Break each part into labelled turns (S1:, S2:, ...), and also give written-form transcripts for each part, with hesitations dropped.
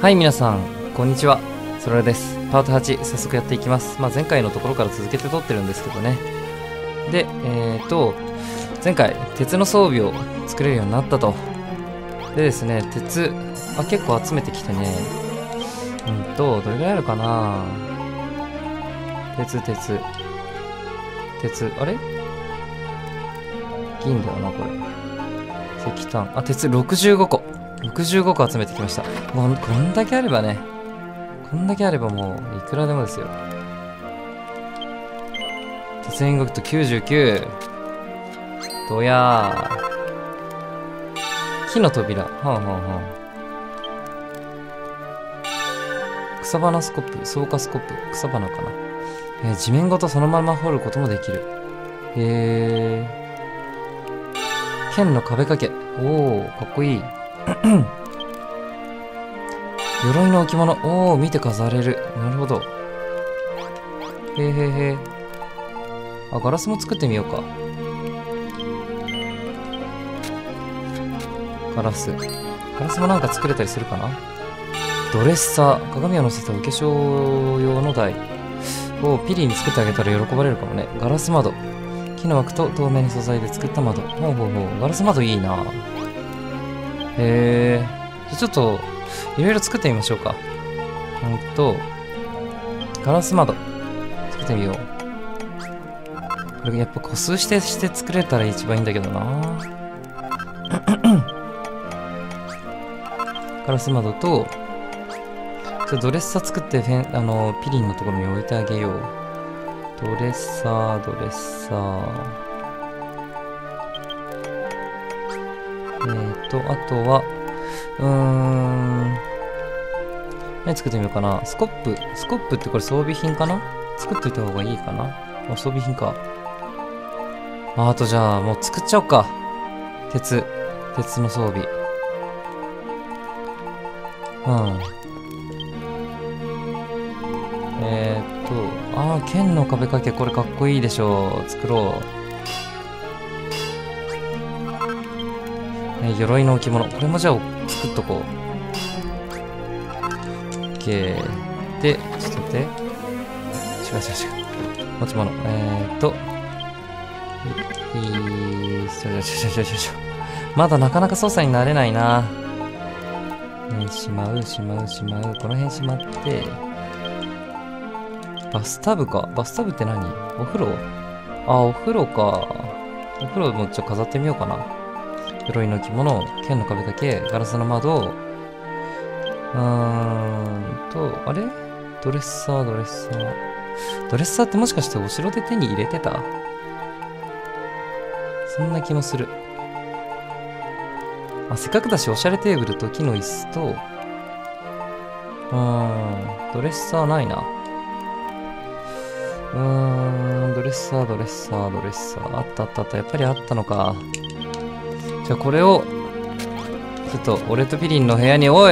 S1: はい、皆さん、こんにちは。そらです。パート8、早速やっていきます。前回のところから続けて撮ってるんですけどね。で、前回、鉄の装備を作れるようになったと。でですね、鉄、結構集めてきてね。どれぐらいあるかな。鉄、あれ銀だよな、これ。石炭。鉄65個。65個集めてきました。こんだけあればね。こんだけあればもう、いくらでもですよ。鉄インゴット99。どやー。木の扉。草花スコップ、草加スコップ、草花かな。地面ごとそのまま掘ることもできる。剣の壁掛け。おー、かっこいい。鎧の置物。おー、見て飾れる。なるほど。ガラスも作ってみようか。ガラスもなんか作れたりするかな。ドレッサー。鏡を乗せたお化粧用の台をピリに作ってあげたら喜ばれるかもね。ガラス窓。木の枠と透明な素材で作った窓。ガラス窓いいな。じゃあちょっと、いろいろ作ってみましょうか。ガラス窓。作ってみよう。これやっぱ個数して作れたら一番いいんだけどな。ガラス窓と、ドレッサー作ってピリンのところに置いてあげよう。ドレッサー。あとは、何作ってみようかな。スコップってこれ装備品かな。作っといた方がいいかな。装備品か。あとじゃあ、もう作っちゃおうか。鉄の装備。剣の壁掛け、これかっこいいでしょう。作ろう。鎧の置物。これもじゃあ作っとこう。OK。で、ちょっと待って。違う。持ち物。まだなかなか操作になれないな。しまう。この辺しまって。バスタブか。バスタブって何？お風呂？お風呂か。お風呂もちょっと飾ってみようかな。鎧の着物、剣の壁掛け、ガラスの窓。あれ？ドレッサーってもしかしてお城で手に入れてた？そんな気もする。せっかくだし、おしゃれテーブルと木の椅子と、ドレッサーないな。ドレッサー。あった。やっぱりあったのか。じゃあこれを、ちょっと、俺とピリンの部屋に、お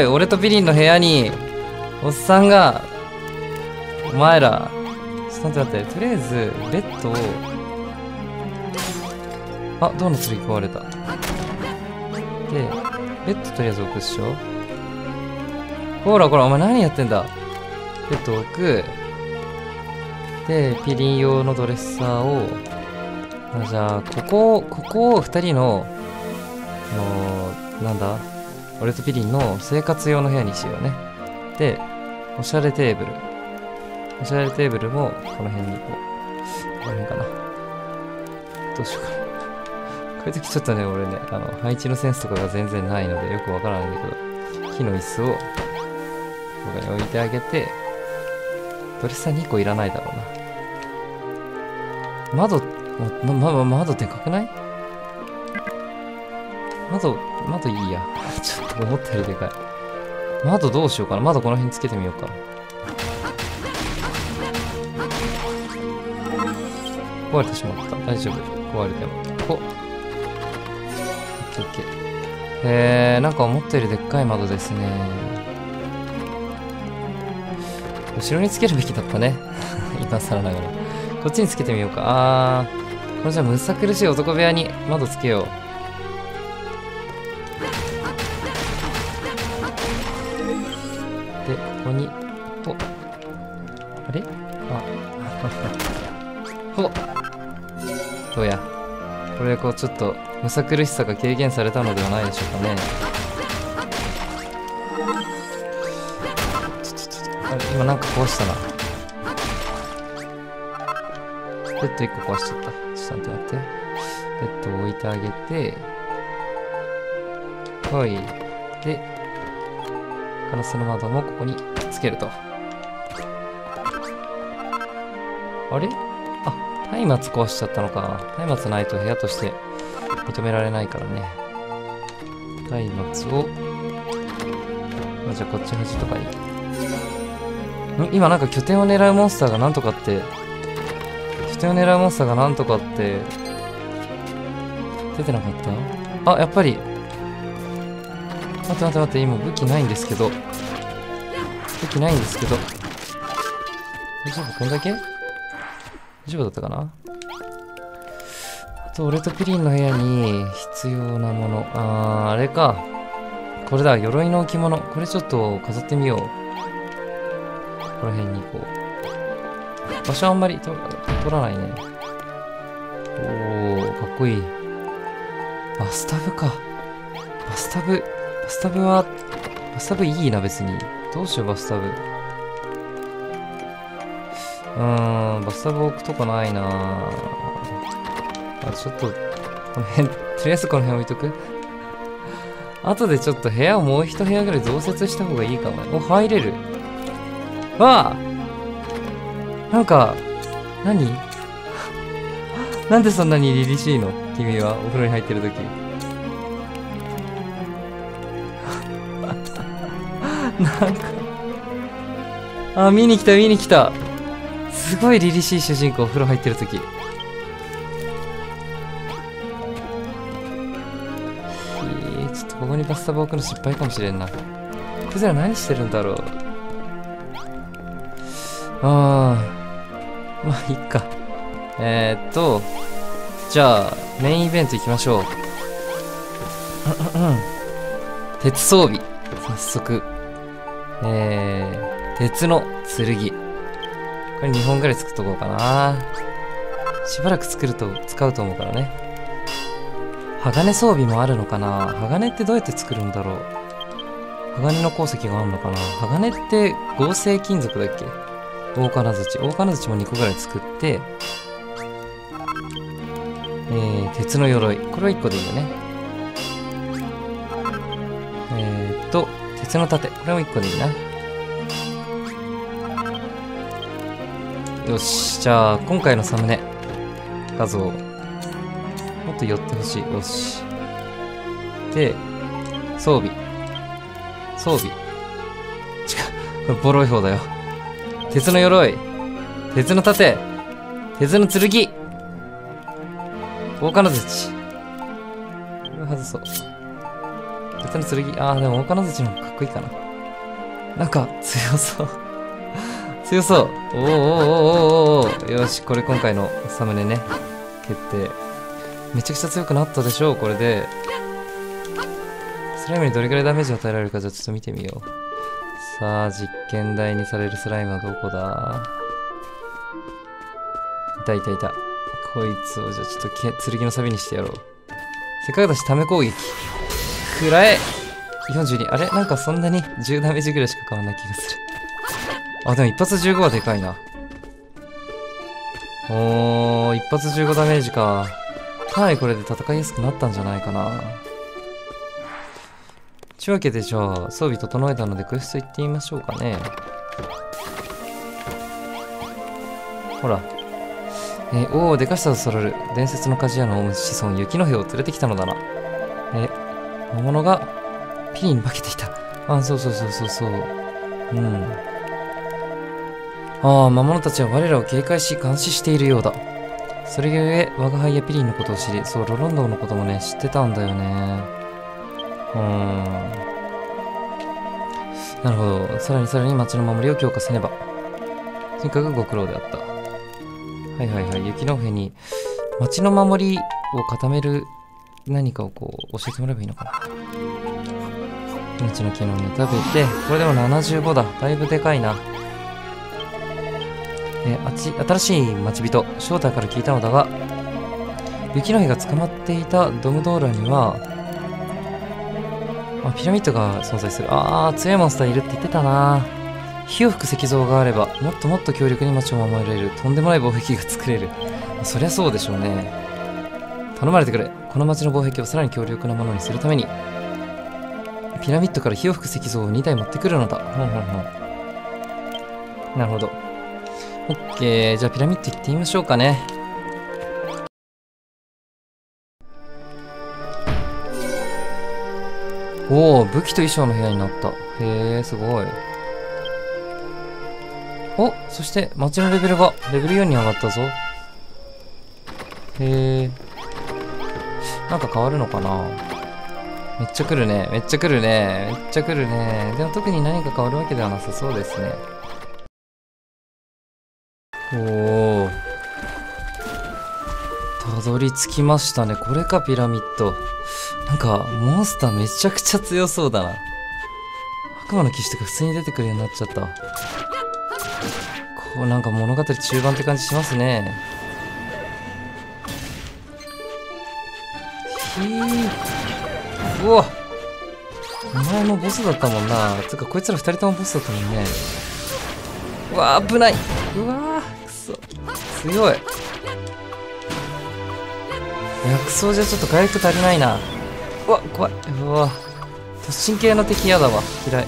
S1: っさんが、お前ら、ちょっと待って、とりあえず、ベッドを、銅の剣壊れた。で、ベッドとりあえず置くっしょ。ほら、お前何やってんだ。ベッド置く。で、ピリン用のドレッサーを、じゃあ、ここを二人の、俺とピリンの生活用の部屋にしようね。で、おしゃれテーブルも、この辺にこの辺かな。どうしようかな。こういう時ちょっとね、俺ね、配置のセンスとかが全然ないので、よくわからないんだけど、木の椅子を、ここに置いてあげて、ドレッサー2個いらないだろうな。窓でかくない？窓いいや。ちょっと思ったよりでかい。窓どうしようかな。窓この辺つけてみようか。壊れてしまった。大丈夫。壊れても。オッケー。なんか思ったよりでっかい窓ですね。後ろにつけるべきだったね。今更ながら。こっちにつけてみようか。これじゃむさ苦しい男部屋に窓つけよう。 で、ここに、ほっ。あれほっ。どうや。これこうちょっと、むさ苦しさが軽減されたのではないでしょうかね。あれ、今なんか壊したな。ベッド1個壊しちゃった。ちょっと待って待って。ベッドを置いてあげて、はい。で、ガラスの窓もここにつけると。あれ？あ、松明壊しちゃったのか。松明ないと部屋として認められないからね。松明を、じゃあこっち端とかに。今なんか拠点を狙うモンスターがなんとかって、拠点を狙うモンスターがなんとかって、出てなかった？あ、やっぱり。待って待って待って、今武器ないんですけど。武器ないんですけど。大丈夫？こんだけ？大丈夫だったかな？あと、俺とピリンの部屋に必要なもの。あれか。これだ、鎧の置物。これちょっと飾ってみよう。この辺にこう。場所あんまり取らないね。おー、かっこいい。バスタブか。バスタブいいな、別に。どうしよう、バスタブ。バスタブ置くとこないなあ、ちょっと、この辺、とりあえずこの辺置いとく。後でちょっと部屋をもう一部屋ぐらい増設した方がいいかも。お、入れる。わあ！なんか、何なんでそんなに凛々しいの？君は、お風呂に入ってるとき。なんか、あ、見に来た、見に来た。すごい凛々しい主人公、お風呂入ってるとき。ちょっとここにバスタブ置くの失敗かもしれんな。こいつら何してるんだろう。まあ、いっか。じゃあ、メインイベント行きましょう。鉄装備。早速。鉄の剣。これ2本ぐらい作っとこうかな。しばらく使うと思うからね。鋼装備もあるのかな。鋼ってどうやって作るんだろう。鋼の鉱石があるのかな。鋼って合成金属だっけ？大金槌。大金槌も2個ぐらい作って、鉄の鎧。これは1個でいいよね。鉄の盾。これも1個でいいな。よし。じゃあ、今回のサムネ。画像。もっと寄ってほしい。よし。で、装備。これボロい方だよ。鉄の鎧。鉄の盾。鉄の剣。大金槌。これ外そう。鉄の剣。でも大金槌の方がかっこいいかな。なんか、強そう。強そう。よし、これ今回のサムネね。決定。めちゃくちゃ強くなったでしょう、これで。スライムにどれくらいダメージを与えられるか、じゃあちょっと見てみよう。さあ、実験台にされるスライムはどこだ？いた。こいつを、じゃあちょっと剣のサビにしてやろう。せっかくだし、ため攻撃。くらえ !42。あれなんかそんなに10ダメージぐらいしか変わんない気がする。でも一発15はでかいな。一発15ダメージか。かなりこれで戦いやすくなったんじゃないかな。というわけで、じゃあ、装備整えたのでクエスト行ってみましょうかね。ほら。でかしたとされる伝説の鍛冶屋の子孫、雪の兵を連れてきたのだな。魔物がピリに化けていた。そう。魔物たちは我らを警戒し監視しているようだ。それゆえ、我が輩やピリンのことを知り、そう、ロロンドンのこともね、知ってたんだよね。なるほど。さらに町の守りを強化せねば。とにかくご苦労であった。雪の上に、町の守りを固める何かをこう、教えてもらえばいいのかな。 命の木の実食べて、これでも75だ。だいぶでかいな。新しい町人、正体から聞いたのだが、雪の日が捕まっていたドムドーラには、ピラミッドが存在する。強いモンスターいるって言ってたな。火を吹く石像があれば、もっともっと強力に町を守れる。とんでもない防壁が作れる。そりゃそうでしょうね。頼まれてくれ。この町の防壁をさらに強力なものにするために、ピラミッドから火を吹く石像を2台持ってくるのだ。なるほど。オッケー。じゃあピラミッド行ってみましょうかね。おお、武器と衣装の部屋になった。へえ、すごい。お、そして街のレベルがレベル4に上がったぞ。へえ。なんか変わるのかな。めっちゃ来るね。めっちゃ来るね。めっちゃ来るね。でも特に何か変わるわけではなさそうですね。おお。たどり着きましたね。これか、ピラミッド。なんか、モンスターめちゃくちゃ強そうだな。悪魔の騎士とか普通に出てくるようになっちゃった。こうなんか物語中盤って感じしますね。うわ、お前もボスだったもんな。つうかこいつら2人ともボスだったもんね。うわー、危ない。うわー、くそ強い。薬草じゃちょっと回復足りないな。うわ、怖い。うわ、突進系の敵嫌だわ。嫌い。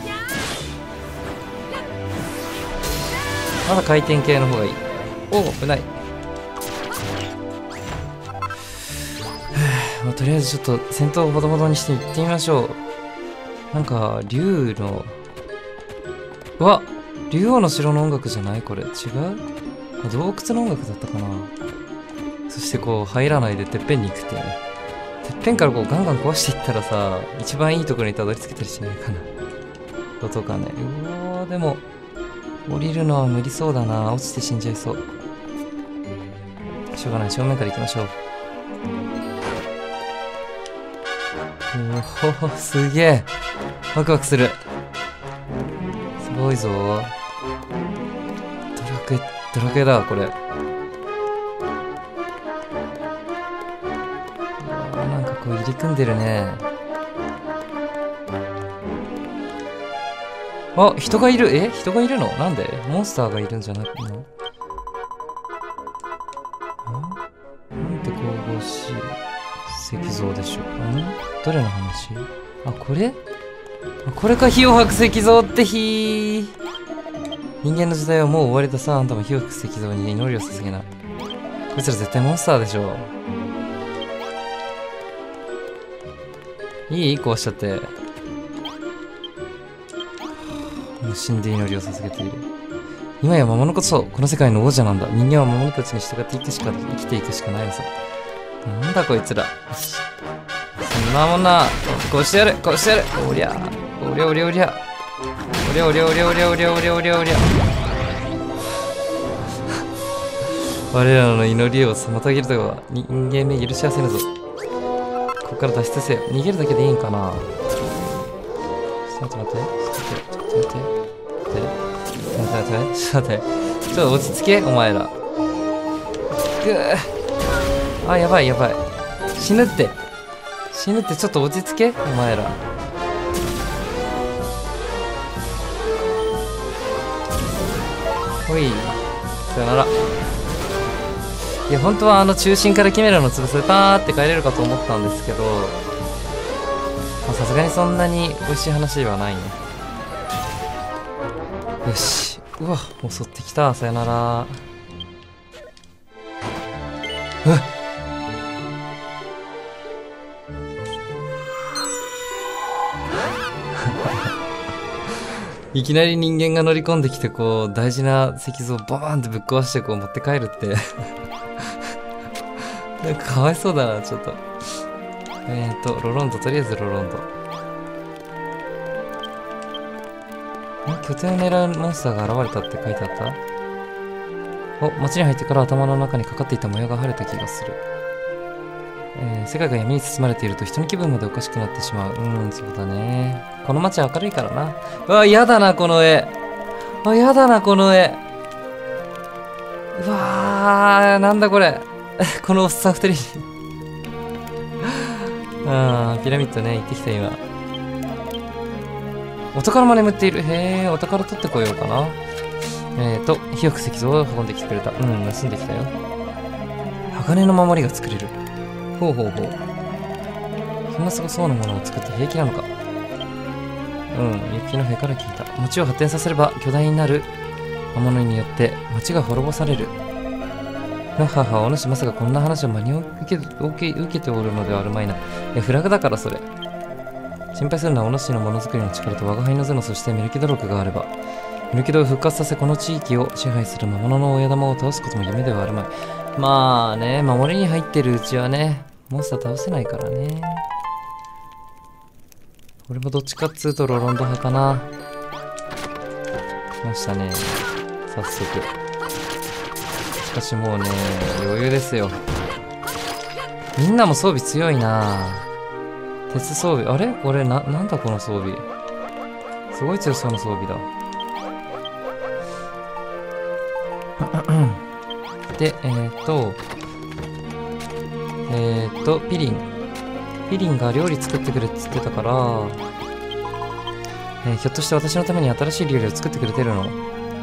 S1: まだ回転系の方がいい。おお、危ない。とりあえずちょっと戦闘をほどほどにしていってみましょう。なんか竜の、うわ、竜王の城の音楽じゃない？これ違う？洞窟の音楽だったかな。そしてこう入らないでてっぺんに行くっていうね。てっぺんからこうガンガン壊していったらさ、一番いいところにたどり着けたりしないかな。とかね。うわー、でも降りるのは無理そうだな。落ちて死んじゃいそう。しょうがない、正面から行きましょう。おお、すげえ。ワクワクする。すごいぞ。ドラクエだ、これ。なんかこう入り組んでるね。あ、人がいる。人がいるの？なんで？モンスターがいるんじゃないの？なんて神々しい石像でしょ。どれの話？これ？これか、火を吐く石像って人間の時代はもう終わりださ。あんたも火を吹く石像に祈りを捧げな。こいつら絶対モンスターでしょ。いい？壊しちゃって。無心で祈りを捧げている。今や魔物こそこの世界の王者なんだ。人間は魔物たちに従って生きていくしかないのさ。なんだこいつら。そんなもんな。こうしてやる、こうしてやる。おりゃおりゃおりゃおりゃおりゃおりゃおりゃおりゃおりゃおりゃおりゃおりゃ。我らの祈りを妨げるとは人間め許しやせぬぞ。ここから脱出せよ。逃げるだけでいいんかな。ちょっと待って、ちょっと待って、ちょっと落ち着け、お前ら。やばいやばい。死ぬって、ちょっと落ち着け、お前ら。ほい、さよなら。いや、本当は中心からキメラの翼でパーって帰れるかと思ったんですけど、さすがにそんなに美味しい話ではないね。よし。うわ、襲ってきた。さよなら。いきなり人間が乗り込んできて、こう大事な石像をバーンってぶっ壊してこう持って帰るってなんかかわいそうだな、ちょっと。ロロンド、とりあえずロロンド。拠点を狙うモンスターが現れたって書いてあった。お、街に入ってから頭の中にかかっていた模様が晴れた気がする。 世界が闇に包まれていると人の気分までおかしくなってしまう。そうだね。この街は明るいからな。うわ、やだな、この絵。やだな、この絵。うわー、なんだこれ。このおっさん二人に。ピラミッドね、行ってきた、今。お宝も眠っている。へえ、お宝取ってこようかな。火を石像を運んできてくれた。盗んできたよ。鋼の守りが作れる。ほうほうほう。そんなすごそうなものを作って平気なのか。雪の塀から聞いた。街を発展させれば巨大になる魔物によって街が滅ぼされる。お主まさかこんな話を真に受けておるのではあるまいな。フラグだからそれ。心配するのはお主のものづくりの力と我が輩の頭脳、そしてメルキド録があれば。メルキドを復活させこの地域を支配する魔物の親玉を倒すことも夢ではあるまい。まあね、守りに入ってるうちはね、モンスター倒せないからね。俺もどっちかっつうとロロンド派かな。来ましたね。早速。しかしもうね、余裕ですよ。みんなも装備強いな。鉄装備。あれこれなんだこの装備。すごい強そうな装備だ。で、ピリン。ピリンが料理作ってくれって言ってたから、ひょっとして私のために新しい料理を作ってくれてるの？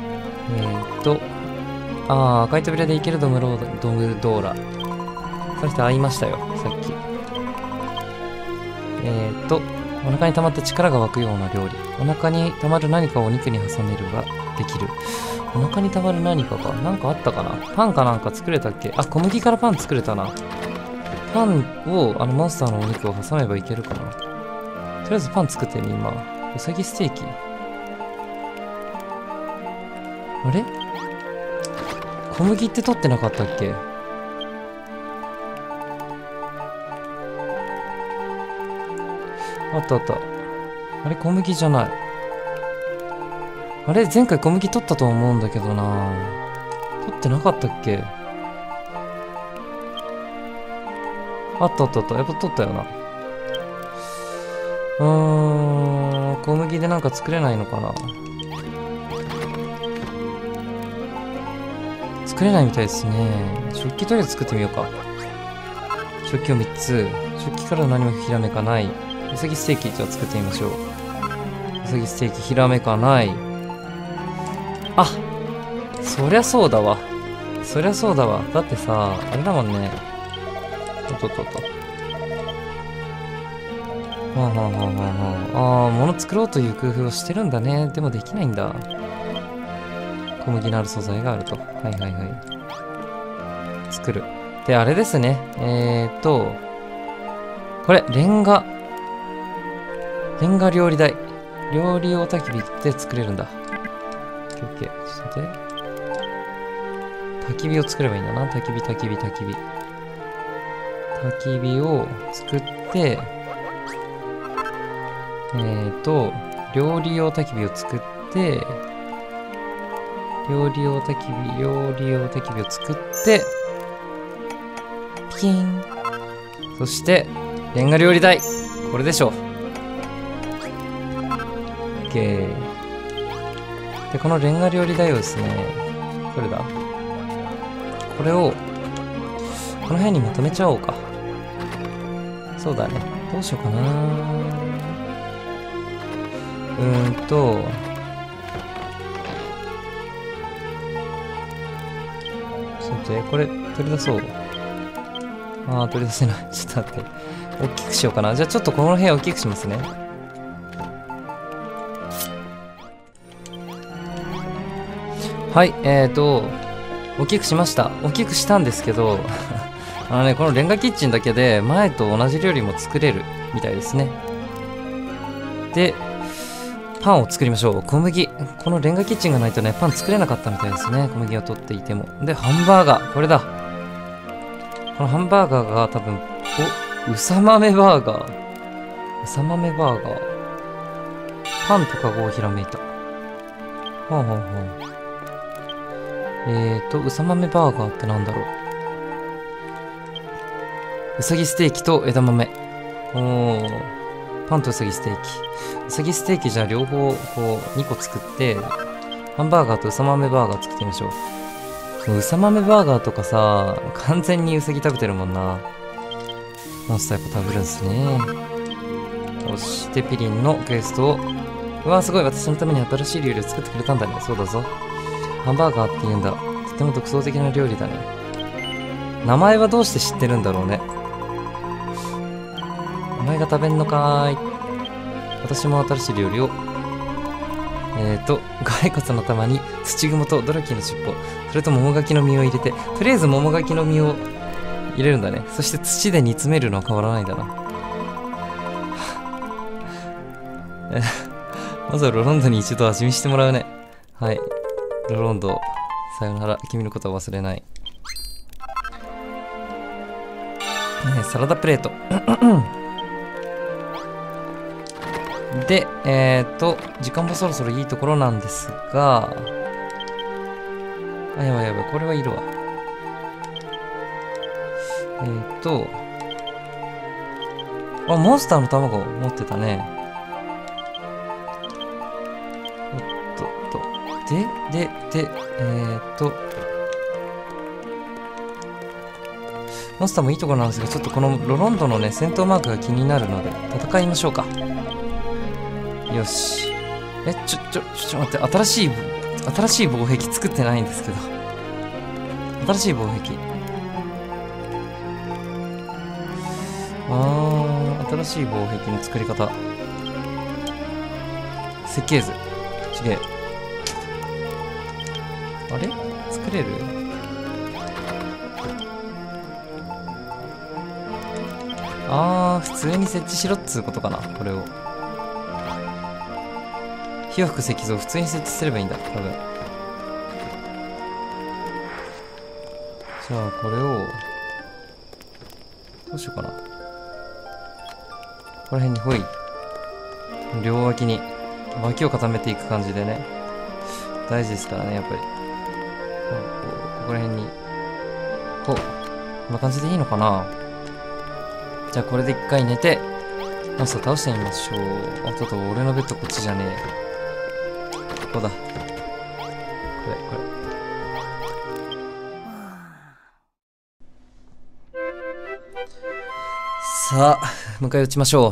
S1: 赤い扉で行けるドムドーラ。その人会いましたよ、さっき。お腹に溜まって力が湧くような料理。お腹に溜まる何かをお肉に挟めるができる。お腹に溜まる何かか。なんかあったかな。パンかなんか作れたっけ。小麦からパン作れたな。パンを、モンスターのお肉を挟めばいけるかな。とりあえずパン作ってみ、今。うさぎステーキ。あれ小麦って取ってなかったっけ。あったあった。あれ小麦じゃない。あれ前回小麦取ったと思うんだけどな。取ってなかったっけ。あったあったあった。やっぱ取ったよな。小麦でなんか作れないのかな。作れないみたいですね。食器とりあえず作ってみようか。食器を3つ。食器から何もひらめかない。うさぎステーキじゃあ作ってみましょう。うさぎステーキひらめかない。そりゃそうだわ。そりゃそうだわ。だってさ、あれだもんね。物作ろうという工夫をしてるんだね。でもできないんだ。小麦のある素材があると。作る。で、あれですね。これ、レンガ料理台。料理用焚き火で作れるんだ。オッケー。ちょっと待って。焚き火を作ればいいんだな。焚き火。焚き火を作って、料理用焚き火を作って、料理用焚き火を作って、ピキーン。そして、レンガ料理台。これでしょう。OK。で、このレンガ料理台をですね、どれだ？これを、この辺にまとめちゃおうか。そうだね。どうしようかな。ちょっと待って、これ取り出そう。取り出せない。ちょっと待って。大きくしようかな。じゃあちょっとこの部屋大きくしますね。はい、大きくしました。大きくしたんですけど、このレンガキッチンだけで前と同じ料理も作れるみたいですね。で、パンを作りましょう。小麦。このレンガキッチンがないとね、パン作れなかったみたいですね。小麦を取っていても。で、ハンバーガー。これだ。このハンバーガーが多分、うさ豆バーガー。うさ豆バーガー。パンとかをひらめいた。うさ豆バーガーってなんだろう。 うさぎステーキと枝豆。おー。パンとうさぎステーキ。うさぎステーキじゃあ両方こう2個作って、ハンバーガーとうさ豆バーガー作ってみましょう。うさ豆バーガーとかさ、完全にうさぎ食べてるもんな。モンスターやっぱ食べるんすね。そしてピリンのクエストを。うわーすごい、私のために新しい料理を作ってくれたんだね。そうだぞ。ハンバーガーって言うんだ。とても独創的な料理だね。名前はどうして知ってるんだろうね。お前が食べんのかーい。私も新しい料理を。骸骨の玉に土雲とドラキの尻尾、それと桃柿の実を入れて、とりあえず桃柿の実を入れるんだね。そして土で煮詰めるのは変わらないんだな。まずはロロンドに一度味見してもらうね。はい。ロロンド、さよなら。君のことは忘れない。サラダプレート。で、時間もそろそろいいところなんですが、あ、やばいやばい、これはいるわ。あ、モンスターの卵持ってたね。モンスターもいいところなんですが、ちょっとこのロロンドのね、戦闘マークが気になるので、戦いましょうか。よし。ちょっと待って、新しい防壁作ってないんですけど。新しい防壁。新しい防壁の作り方。設計図。ちげえ。あれ作れる？普通に設置しろっつうことかな、これを。火を吹く石像を普通に設置すればいいんだ、多分。じゃあ、これを、どうしようかな。ここら辺にほい。両脇に、脇を固めていく感じでね。大事ですからね、やっぱり。ここら辺に、こんな感じでいいのかな。じゃあこれで一回寝て、モンスター倒してみましょう。あ、ちょっと俺のベッドこっちじゃねえ。ここだ。これ。さあ、迎え撃ちましょ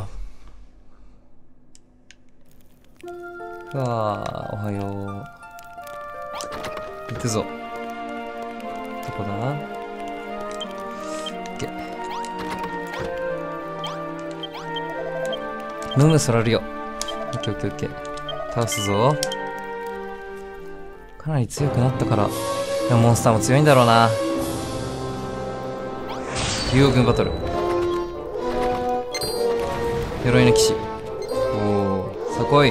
S1: う。おはよう。行くぞ。どこだ？ムムソラルよ。オッケーオッケーオッケー。倒すぞ。かなり強くなったから。でもモンスターも強いんだろうな。竜王軍バトル。鎧の騎士。おー、さこい。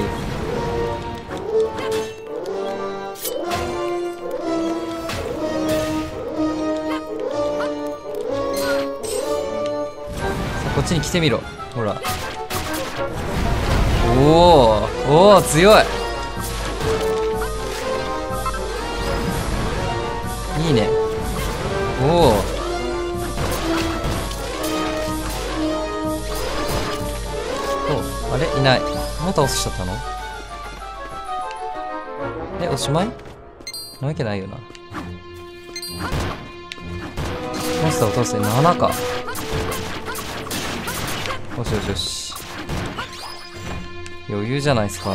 S1: さあ、こっちに来てみろ。ほら。おー強い。いいね。あれいない。もう倒しちゃったの？おしまい？なわけないよな。モンスターを倒して7か。よしよしよし。余裕じゃないですか。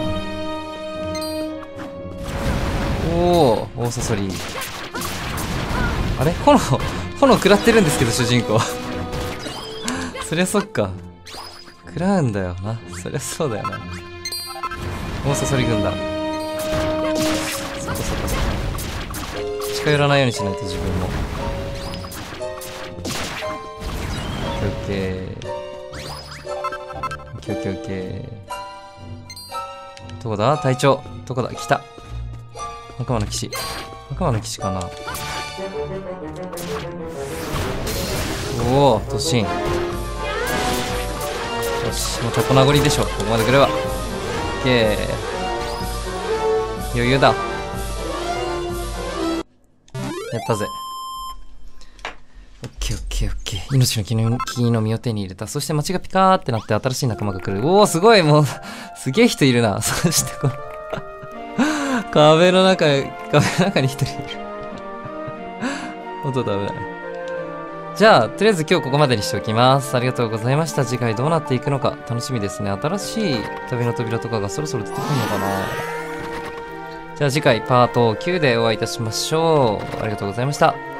S1: 大そそり。あれ炎食らってるんですけど、主人公。そりゃそっか。食らうんだよな。そりゃそうだよな。大そそり軍団。そっか。近寄らないようにしないと、自分も。オッケー。どこだ？隊長。どこだ？来た。仲間の騎士かな。突進。よし、もうチョコ殴りでしょ。ここまで来れば。オッケー。余裕だ。やったぜ。 オッケーオッケーオッケー。命の木の実を手に入れた。そして街がピカーってなって新しい仲間が来る。おお、すごい、もう、すげえ人いるな。そしてこの壁の中に一人いる。ほんとダメだね。じゃあ、とりあえず今日ここまでにしておきます。ありがとうございました。次回どうなっていくのか楽しみですね。新しい旅の扉とかがそろそろ出てくるのかな。じゃあ次回パート9でお会いいたしましょう。ありがとうございました。